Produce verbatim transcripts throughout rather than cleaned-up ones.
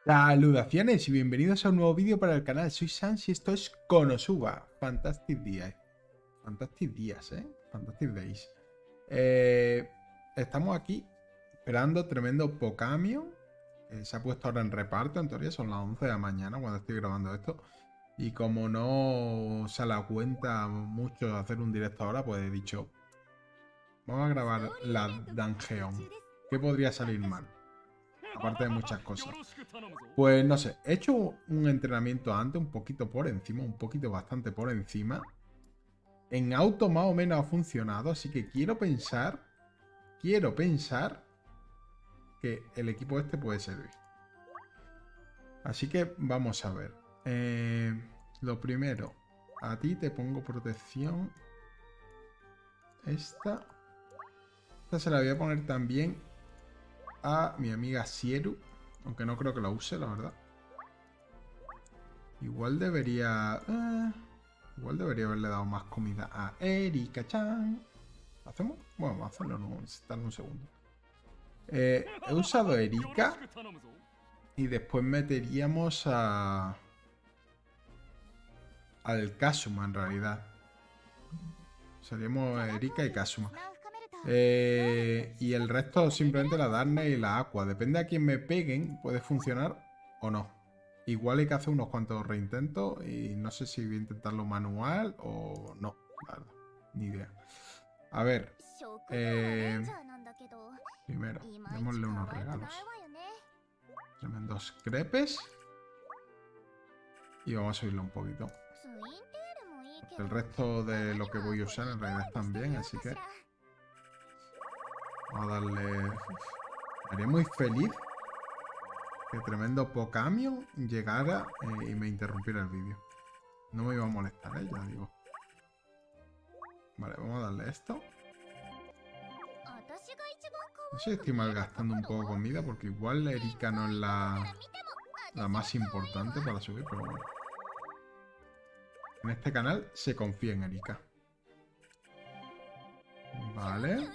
Saludaciones y bienvenidos a un nuevo vídeo para el canal. Soy Sans y esto es Konosuba. Fantastic Días. Fantastic Días, ¿eh? Fantastic Days. Eh, estamos aquí esperando tremendo Pocamio. Eh, se ha puesto ahora en reparto. En teoría son las once de la mañana cuando estoy grabando esto. Y como no se la cuenta mucho hacer un directo ahora, pues he dicho, vamos a grabar la Dungeon. ¿Qué podría salir mal? Aparte de muchas cosas. Pues no sé, he hecho un entrenamiento antes, un poquito por encima, un poquito bastante por encima. En auto más o menos ha funcionado, así que quiero pensar, quiero pensar que el equipo este puede servir. Así que vamos a ver. Eh, lo primero, a ti te pongo protección. Esta. Esta se la voy a poner también a mi amiga Sieru. Aunque no creo que la use, la verdad. Igual debería... Eh, igual debería haberle dado más comida a Erika-chan. ¿Lo hacemos? Bueno, vamos a hacerlo en un, en un segundo. Eh, he usado Erika. Y después meteríamos a... al Kazuma, en realidad. Seríamos Erika y Kazuma. Eh, y el resto simplemente la Darne y la Aqua. Depende a quién me peguen, puede funcionar o no. Igual hay que hacer unos cuantos reintentos y no sé si voy a intentarlo manual o no. Vale, ni idea. A ver. Eh, primero, démosle unos regalos. Tremendos crepes. Y vamos a subirlo un poquito. El resto de lo que voy a usar en realidad están bien, así que... vamos a darle... Me haría muy feliz que tremendo Pocamio llegara eh, y me interrumpiera el vídeo. No me iba a molestar, ¿eh? Ya digo. Vale, vamos a darle esto. No sé si estoy malgastando un poco comida porque igual Erika no es la, la más importante para subir, pero bueno. En este canal se confía en Erika. Vale.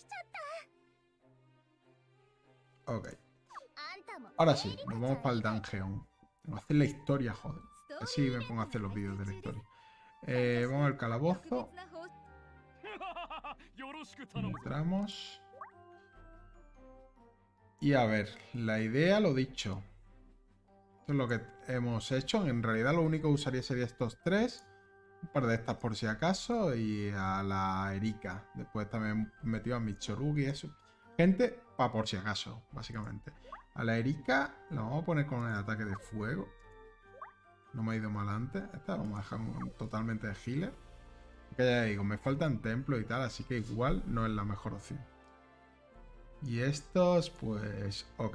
Ok. Ahora sí, nos vamos para el dungeon. Vamos a hacer la historia, joder. Así me pongo a hacer los vídeos de la historia. Eh, vamos al calabozo. Entramos. Y a ver, la idea, lo dicho. Esto es lo que hemos hecho. En realidad lo único que usaría sería estos tres. Un par de estas por si acaso. Y a la Erika. Después también metido a Mitsurugi y eso. Gente, para por si acaso, básicamente. A la Erika la vamos a poner con el ataque de fuego. No me ha ido mal antes. Esta la vamos a dejar totalmente de healer. Que ya digo, me faltan templos y tal, así que igual no es la mejor opción. Y estos, pues... ok.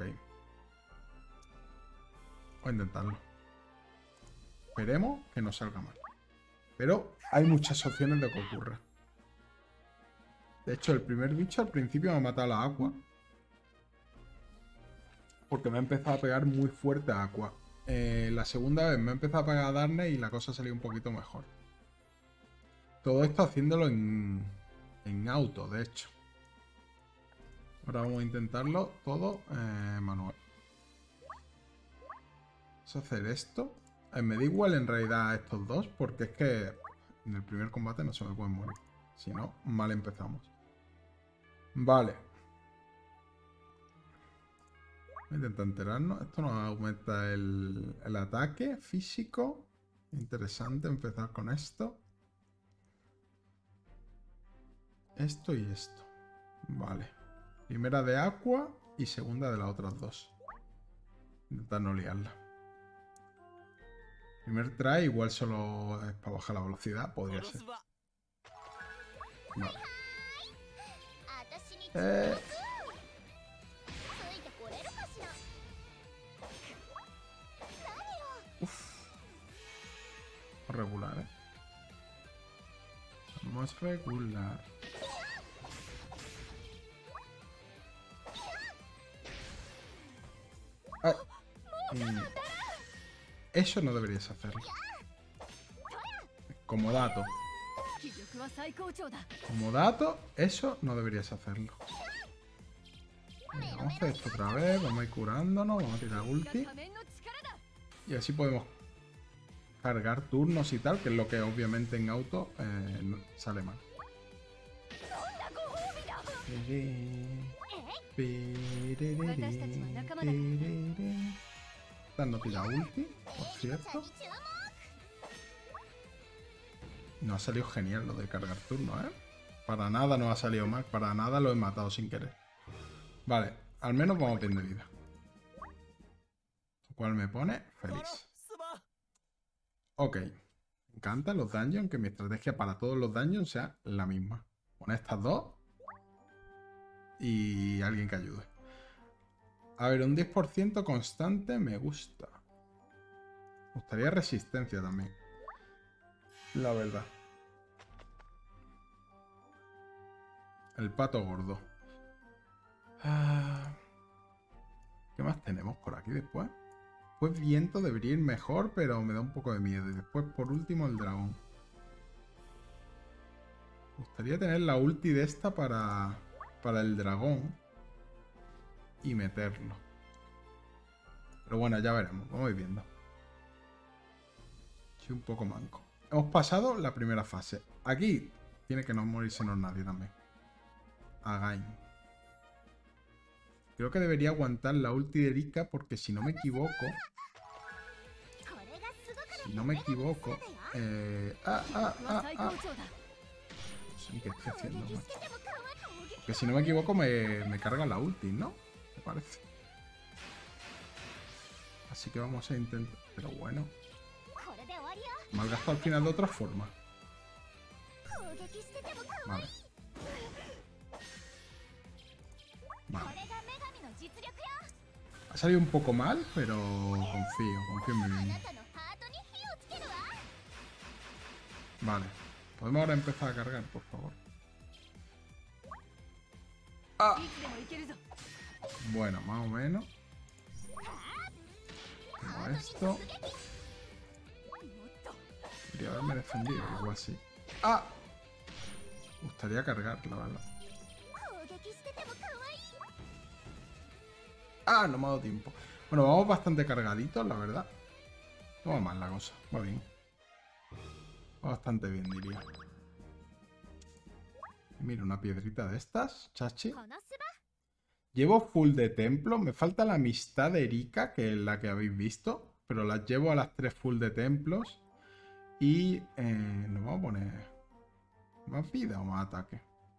Voy a intentarlo. Esperemos que no salga mal. Pero hay muchas opciones de que ocurra. De hecho, el primer bicho al principio me ha matado la Aqua. Porque me ha empezado a pegar muy fuerte a Aqua. Eh, la segunda vez me ha empezado a pegar a Darne y la cosa ha salido un poquito mejor. Todo esto haciéndolo en, en auto, de hecho. Ahora vamos a intentarlo todo eh, manual. Vamos a hacer esto. Eh, me da igual en realidad estos dos, porque es que en el primer combate no se me pueden morir. Si no, mal empezamos. Vale. Voy a intentar enterarnos. Esto nos aumenta el, el ataque físico. Interesante empezar con esto. Esto y esto. Vale. Primera de Aqua y segunda de las otras dos. Intentar no liarla. Primer try igual solo es para bajar la velocidad. Podría ser. Vale. Eh... Uf. Regular, ¿eh? Vamos regular. Ay. Mm. Eso no deberías hacerlo. Como dato. Como dato, eso no deberías hacerlo. Venga, vamos a hacer esto otra vez. Vamos a ir curándonos. Vamos a tirar ulti. Y así podemos cargar turnos y tal, que es lo que obviamente en auto eh, no- sale mal. Esta no tira ulti, por cierto. No ha salido genial lo de cargar turno, ¿eh? Para nada no ha salido mal, para nada lo he matado sin querer. Vale, al menos vamos bien de vida. Lo cual me pone feliz. Ok. Me encantan los dungeons, que mi estrategia para todos los dungeons sea la misma. Con estas dos. Y alguien que ayude. A ver, un diez por ciento constante me gusta. Me gustaría resistencia también. La verdad. El pato gordo. Ah, ¿qué más tenemos por aquí después? Pues viento debería ir mejor, pero me da un poco de miedo. Y después, por último, el dragón. Me gustaría tener la ulti de esta para, para el dragón. Y meterlo. Pero bueno, ya veremos. Vamos a ir viendo. Soy un poco manco. Hemos pasado la primera fase. Aquí tiene que no morirsenos nadie también. Again. Creo que debería aguantar la ulti de Erika porque si no me equivoco... Si no me equivoco... Eh, ah, ah, ah, ah. No sé qué estoy haciendo, macho. Que si no me equivoco me, me carga la ulti, ¿no? Me parece. Así que vamos a intentar... Pero bueno... Malgasto al final de otra forma. Vale. Vale. Ha salido un poco mal, pero confío, confío en mí mismo. Vale. Podemos ahora empezar a cargar, por favor. ¡Ah! Bueno, más o menos. Como esto. Podría haberme defendido, igual sí. ¡Ah! Me gustaría cargar, la verdad. ¡Ah! No me ha dado tiempo. Bueno, vamos bastante cargaditos, la verdad. No va mal la cosa. Va bien. Va bastante bien, diría. Mira, una piedrita de estas. Chachi. Llevo full de templo. Me falta la amistad de Erika, que es la que habéis visto. Pero las llevo a las tres full de templos. Y eh, nos vamos a poner más vida o más ataque.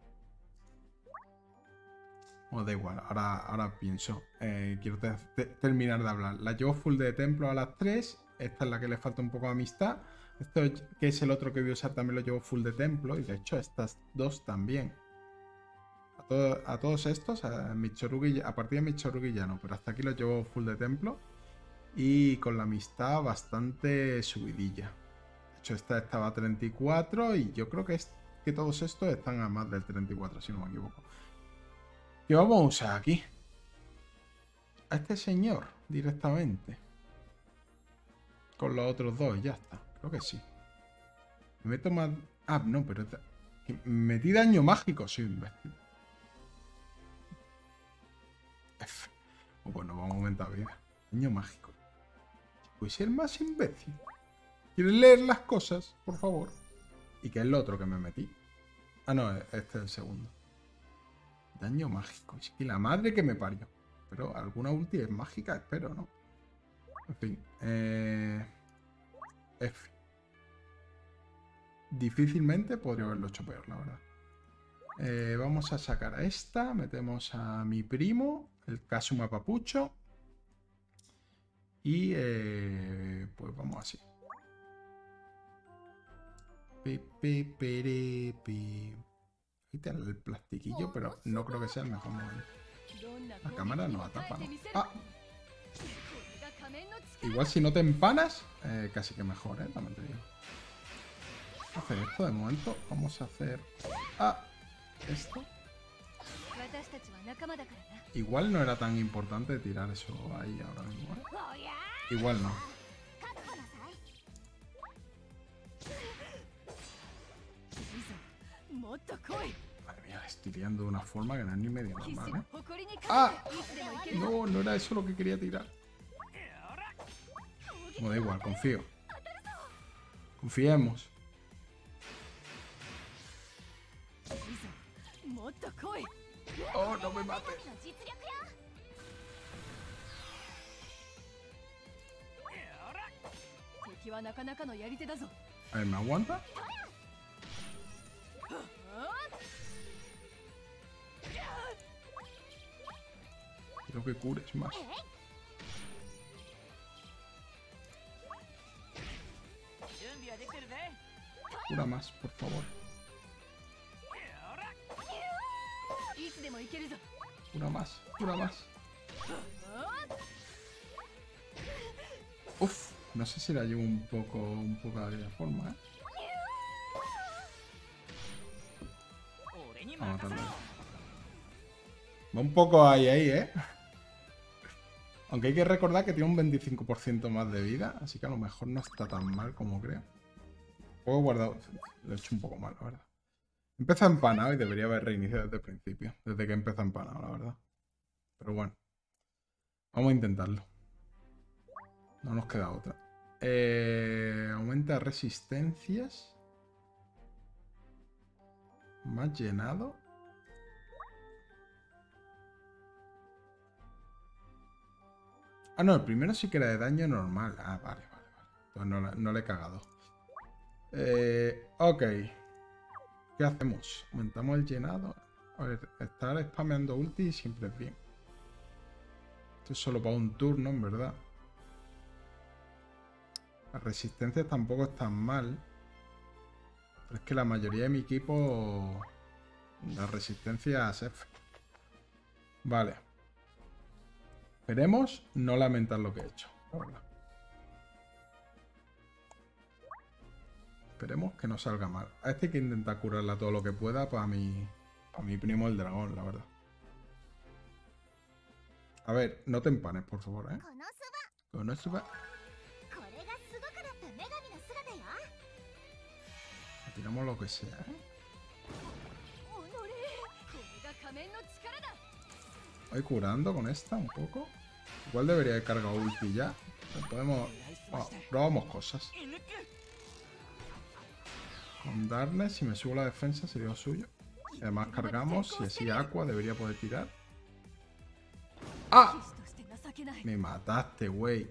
O da igual, ahora, ahora pienso. Eh, quiero te te terminar de hablar. La llevo full de templo a las tres. Esta es la que le falta un poco de amistad. Esto que es el otro que voy a usar también lo llevo full de templo. Y de hecho estas dos también. A, todo, a todos estos, a, Michorugi, a partir de Michorugi ya no. Pero hasta aquí los llevo full de templo. Y con la amistad bastante subidilla. De hecho esta estaba a treinta y cuatro. Y yo creo que, es, que todos estos están a más del treinta y cuatro, si no me equivoco. ¿Qué vamos a usar aquí? A este señor directamente. Con los otros dos, ya está. Creo que sí. Me meto más... Ah, no, pero... Metí daño mágico, soy un imbécil. F. Oh, bueno, vamos a aumentar vida. Daño mágico. Voy a ser más imbécil. ¿Quieres leer las cosas, por favor? ¿Y qué es lo otro que me metí? Ah, no, este es el segundo. Daño mágico. Es que la madre que me parió. Pero alguna ulti es mágica, espero, ¿no? En fin. Eh... F. Difícilmente podría haberlo hecho peor, la verdad. Eh, vamos a sacar a esta. Metemos a mi primo, el Kazuma Papucho. Y eh, pues vamos así. Pepe, pere, pe. Quitarle el plastiquillo, pero no creo que sea el mejor momento. La cámara no la tapa, ¿no? ¡Ah! Igual si no te empanas, eh, casi que mejor, ¿eh? También te digo. Vamos a hacer esto de momento. Vamos a hacer... ¡Ah! Esto. Igual no era tan importante tirar eso ahí ahora mismo, ¿eh? Igual no. Madre mía, le estoy tirando de una forma que no es ni medio normal, ¿eh? ¡Ah! No, no era eso lo que quería tirar. Me da igual, confío. Confiemos. Oh, no me mates. A ver, ¿me aguanta? Quiero que cures más. Cura más, por favor. Cura más, cura más. Uf, no sé si la llevo un poco, un poco de aquella forma, ¿eh? Vamos a matarla. Va un poco ahí, ahí, ¿eh? Aunque hay que recordar que tiene un veinticinco por ciento más de vida, así que a lo mejor no está tan mal como creo. Juego guardado. Lo he hecho un poco mal, la verdad. Empieza empanado y debería haber reiniciado desde el principio. Desde que empieza empanado, la verdad. Pero bueno. Vamos a intentarlo. No nos queda otra. Eh, aumenta resistencias. Más llenado. Ah, no, el primero sí que era de daño normal. Ah, vale, vale, vale. Entonces no, no le he cagado. Eh, ok. ¿Qué hacemos? Aumentamos el llenado. A ver, estar spameando ulti siempre es bien. Esto es solo para un turno, en verdad. Las resistencias tampoco están mal. Pero es que la mayoría de mi equipo... La resistencia es F. Vale. Esperemos no lamentar lo que he hecho, la verdad. Esperemos que no salga mal. A este hay que intentar curarla todo lo que pueda para mi, para mi primo el dragón, la verdad. A ver, no te empanes, por favor, ¿eh? Konosuba. Tiramos lo que sea, ¿eh? Voy curando con esta un poco. Igual debería haber cargado ulti ya. Podemos... Bueno, probamos cosas. Con Darkness, si me subo la defensa, sería lo suyo. Y además cargamos, y así Aqua debería poder tirar. ¡Ah! Me mataste, güey.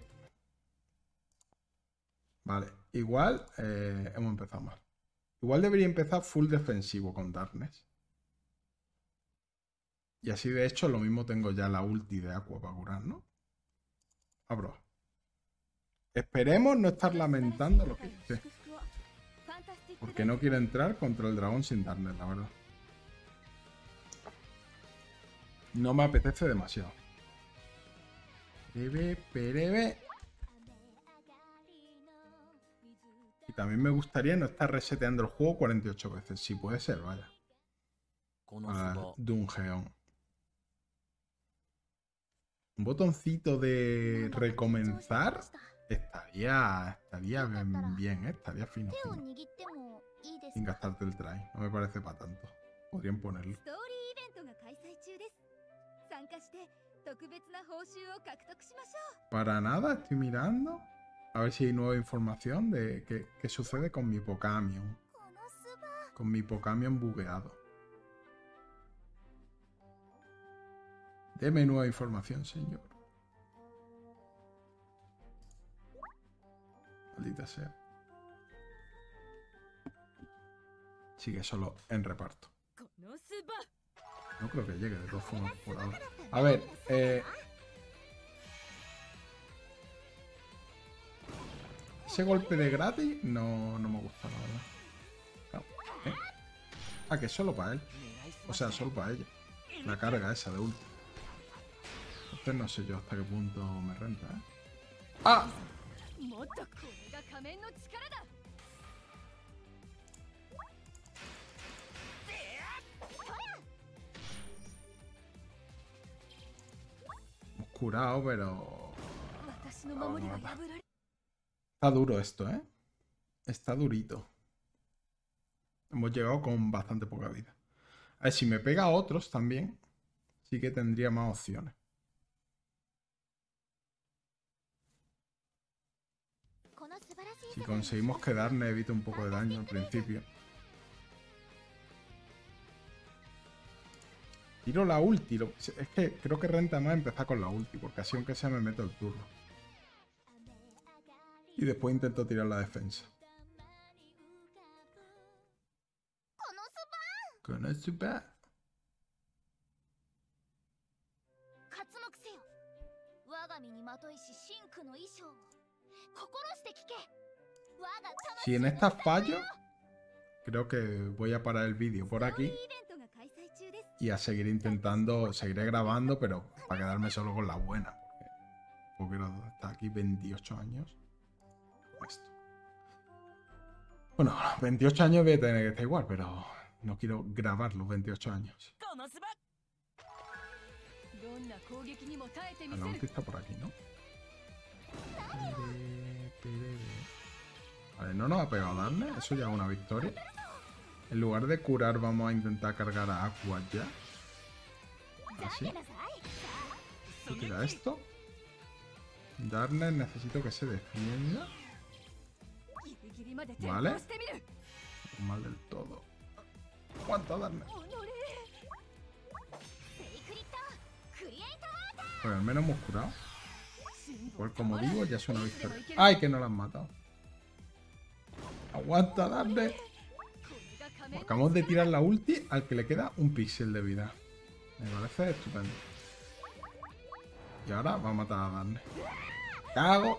Vale, igual eh, hemos empezado mal. Igual debería empezar full defensivo con Darkness. Y así de hecho lo mismo tengo ya la ulti de Aqua para curar, ¿no? Abro. Esperemos no estar lamentando lo que hice. Porque no quiero entrar contra el dragón sin Darkness, la verdad. No me apetece demasiado. Perebe, perebe. Y también me gustaría no estar reseteando el juego cuarenta y ocho veces. Si puede ser, vaya. Para Dungeon. Un botoncito de recomenzar estaría, estaría bien, bien, ¿eh? Estaría fino, fino. Sin gastarte el try. No me parece para tanto. Podrían ponerlo. Para nada, estoy mirando. A ver si hay nueva información de qué, qué sucede con mi Pokamion. Con mi Pokamion bugueado. Deme nueva información, señor. Maldita sea. Sigue solo en reparto. No creo que llegue de todas formas por ahora. A ver, eh... ese golpe de gratis no, no me gusta, la verdad. No. ¿Eh? Ah, que es solo para él. O sea, solo para ella. La carga esa de ulti. Entonces no sé yo hasta qué punto me renta, ¿eh? ¡Ah! Hemos curado, pero... Está duro esto, ¿eh? Está durito. Hemos llegado con bastante poca vida. A ver, si me pega a otros también, sí que tendría más opciones. Si conseguimos que Darne evite un poco de daño al principio. Tiro la ulti. Lo, es que creo que renta más empezar con la ulti, porque así aunque sea me meto el turno. Y después intento tirar la defensa. Konosuba. Si en esta fallo, creo que voy a parar el vídeo por aquí. Y a seguir intentando, seguiré grabando, pero para quedarme solo con la buena. Porque, porque está aquí veintiocho años. Esto. Bueno, veintiocho años voy a tener que estar igual, pero no quiero grabar los veintiocho años. La ulti está por aquí, ¿no? Vale, no nos ha pegado darle. Eso ya es una victoria. En lugar de curar, vamos a intentar cargar a Aqua ya. Así. Y tira esto. Darle, necesito que se defienda. Vale. Mal del todo. Aguanta, Darle. Pues al menos hemos curado. Pues como digo, ya es una victoria. ¡Ay, que no la han matado! Aguanta, Darle. Acabamos de tirar la ulti al que le queda un píxel de vida. Me parece estupendo. Y ahora va a matar a Darne. ¡Cago!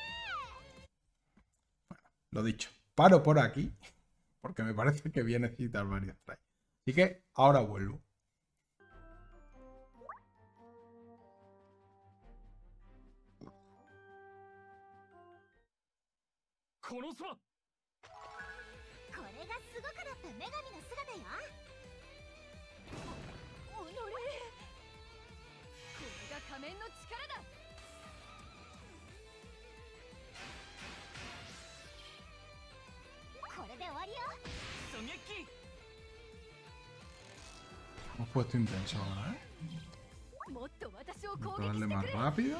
Bueno, lo dicho. Paro por aquí. Porque me parece que voy a necesitar varios tries. Así que ahora vuelvo. Hemos puesto intenso ahora, ¿eh? Vamos a darle más rápido.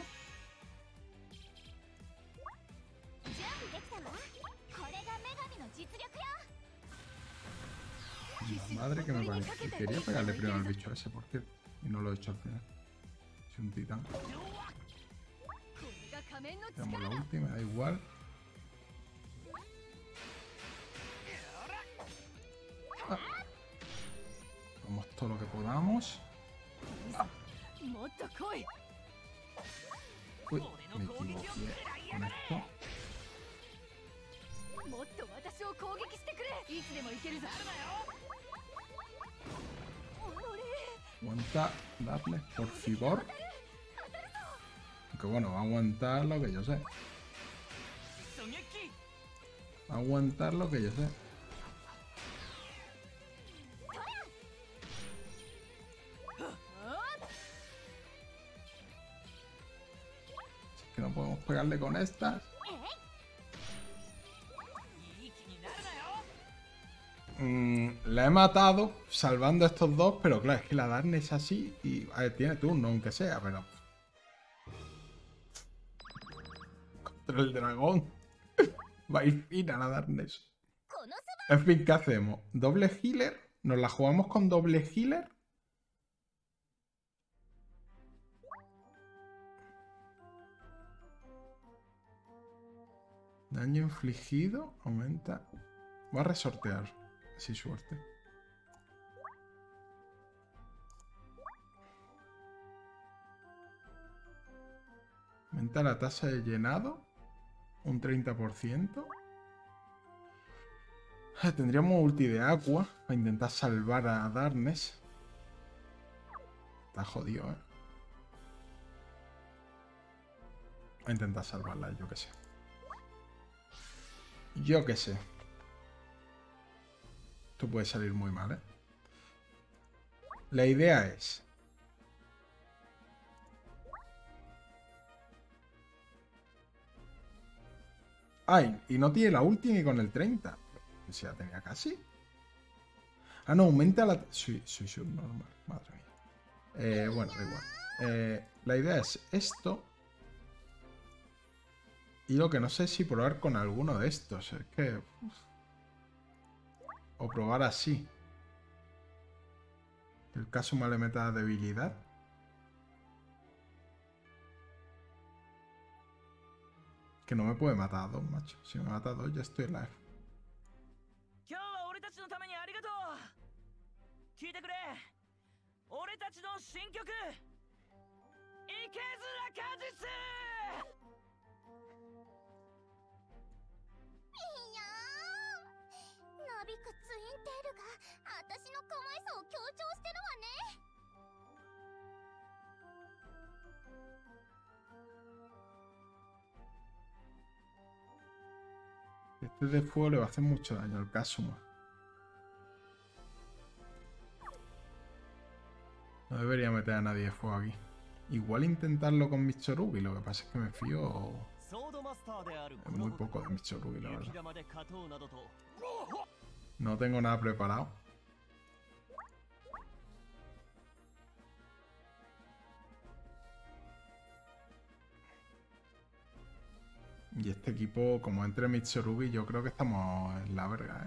La madre que me parece. Quería pegarle primero al bicho ese, ¿por qué? Y no lo he hecho al final. Es un titán. Tenemos la última, da igual. Ah. Vamos todo lo que podamos. Ah. Uy, me equivoqué con esto. Aguanta, darle, por favor. Aunque bueno, va a aguantar lo que yo sé. Va a aguantar lo que yo sé. Es que no podemos pegarle con estas. Mm, la he matado salvando a estos dos, pero claro, es que la Darne es así y a ver, tiene turno, aunque sea, pero... Contra el dragón. Va a ir fina la Darne. En fin, ¿qué hacemos? ¿Doble healer? ¿Nos la jugamos con doble healer? Daño infligido aumenta. Voy a resortear. Así suerte. Aumenta la tasa de llenado. Un treinta por ciento. Tendríamos ulti de Aqua para intentar salvar a Darkness. Está jodido, eh. Voy a intentar salvarla, yo que sé. Yo que sé. Esto puede salir muy mal, ¿eh? La idea es... Ay, y no tiene la ulti ni con el treinta. O sea, tenía casi. Ah, no, aumenta la... Soy, soy subnormal, madre mía. Eh, bueno, da igual. Eh, la idea es esto. Y lo que no sé es si probar con alguno de estos. Es que... uf. O probar así. El Kazuma le meta debilidad. Que no me puede matar a dos, macho. Si me mata a dos ya estoy live. Este de fuego le va a hacer mucho daño al Kazuma. No debería meter a nadie de fuego aquí. Igual intentarlo con Mitsurugi, lo que pasa es que me fío muy poco de Mitsurugi, la verdad. No tengo nada preparado. Y este equipo, como entre Mitsurugi, yo creo que estamos en la verga, ¿eh?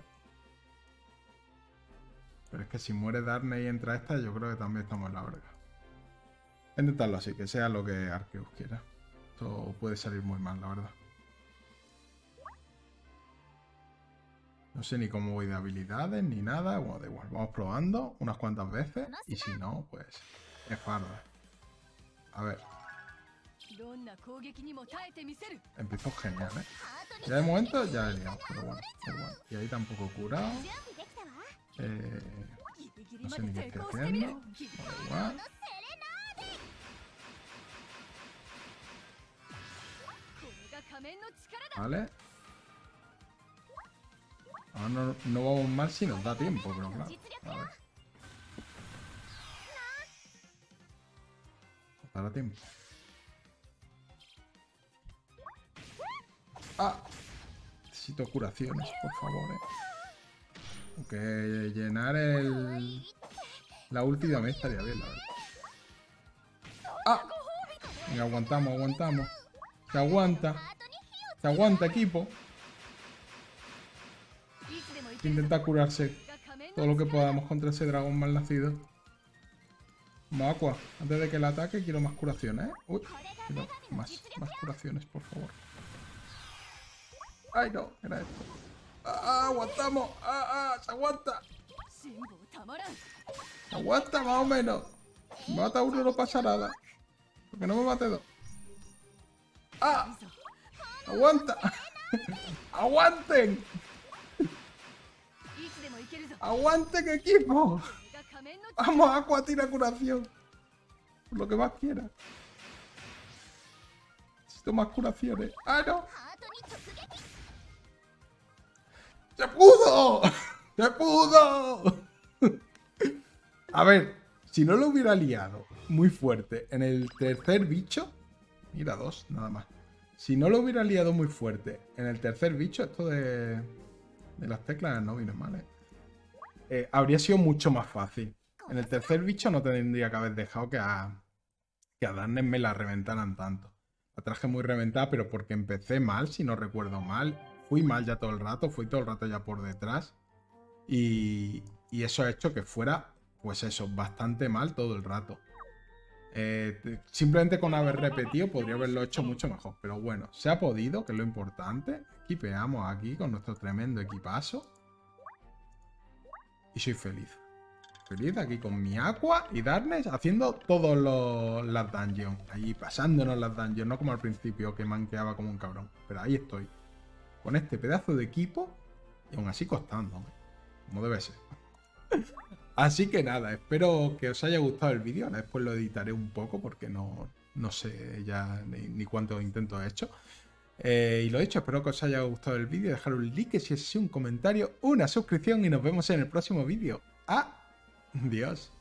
Pero es que si muere Darnay y entra esta, yo creo que también estamos en la verga. Intentarlo así, que sea lo que Arceus quiera. Esto puede salir muy mal, la verdad. No sé ni cómo voy de habilidades, ni nada. Bueno, da igual. Vamos probando unas cuantas veces. Y si no, pues es farda. A ver. Empezó genial, ¿eh? Ya de momento ya he liado, pero bueno, pero bueno. Y ahí tampoco he curado. Eh, no sé ni qué estoy haciendo. Da igual. Vale. Ahora no, no vamos mal si nos da tiempo, pero claro. A ver. Nos dará tiempo. ¡Ah! Necesito curaciones, por favor, eh. Aunque llenar el... La ulti también estaría bien, la verdad. ¡Ah! Venga, aguantamos, aguantamos. Se aguanta. Se aguanta, equipo. Intenta curarse todo lo que podamos contra ese dragón mal nacido. Vamos, Aqua. Antes de que el ataque, quiero más curaciones, ¿eh? Uy, quiero más, más curaciones, por favor. ¡Ay, no! Era esto. ¡Ah, aguantamos! ¡Ah, ah! ¡Se aguanta! ¡Se aguanta más o menos! Si me mata uno no pasa nada. Porque no me mate dos. ¡Ah! ¡Aguanta! ¡Aguanten! ¡Aguanten, equipo! ¡Vamos, Aqua, tira curación! Por lo que más quiera. Necesito más curaciones. ¡Ah, no! ¡Se pudo! ¡Se pudo! A ver, si no lo hubiera liado muy fuerte en el tercer bicho... Mira, dos, nada más. Si no lo hubiera liado muy fuerte en el tercer bicho, esto de, de las teclas no viene mal, ¿eh? Eh, habría sido mucho más fácil. En el tercer bicho no tendría que haber dejado que a, que a Darnay me la reventaran tanto. La traje muy reventada, pero porque empecé mal, si no recuerdo mal. Fui mal ya todo el rato, fui todo el rato ya por detrás. Y, y eso ha hecho que fuera, pues eso, bastante mal todo el rato. Eh, simplemente con haber repetido podría haberlo hecho mucho mejor. Pero bueno, se ha podido, que es lo importante. Equipeamos aquí con nuestro tremendo equipazo. Y soy feliz. Feliz aquí con mi Aqua y Darkness haciendo todas las dungeons. Ahí pasándonos las dungeons, no como al principio que manqueaba como un cabrón. Pero ahí estoy. Con este pedazo de equipo y aún así costando. Como debe ser. Así que nada, espero que os haya gustado el vídeo. Ahora después lo editaré un poco porque no, no sé ya ni, ni cuántos intentos he hecho. Eh, y lo dicho, espero que os haya gustado el vídeo. Dejar un like si es así, un comentario, una suscripción y nos vemos en el próximo vídeo. ¡Adiós!